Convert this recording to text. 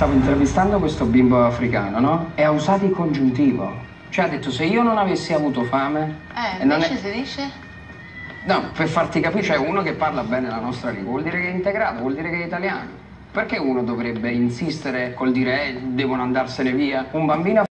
Stavo intervistando questo bimbo africano, no? E ha usato il congiuntivo. Cioè ha detto, se io non avessi avuto fame... invece si dice? No, per farti capire, cioè uno che parla bene la nostra lingua vuol dire che è integrato, vuol dire che è italiano. Perché uno dovrebbe insistere col dire devono andarsene via? Un bambino